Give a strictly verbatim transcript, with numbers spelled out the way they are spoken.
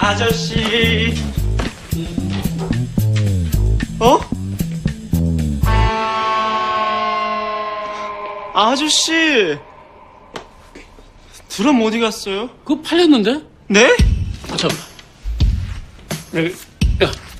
아저씨. 어? 아저씨. 드럼 어디 갔어요? 그거 팔렸는데? 네? 아, 잠깐만. 여기, 야.